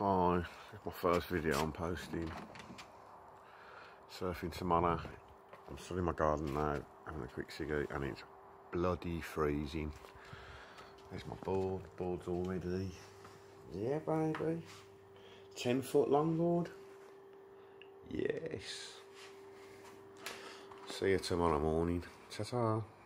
Hi, it's my first video I'm posting. Surfing tomorrow. I'm still in my garden now, having a quick ciggy, and it's bloody freezing. There's my board. Board's all ready. Yeah, baby. 10-foot longboard. Yes. See you tomorrow morning. Ta-ta.